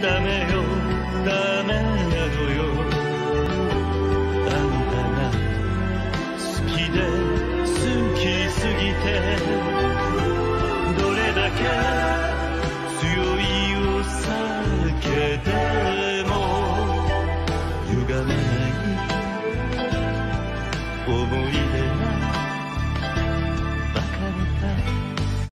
ダメよダメなのよ。あんたが好きで好きすぎて、どれだけ強いお酒でも歪めない想い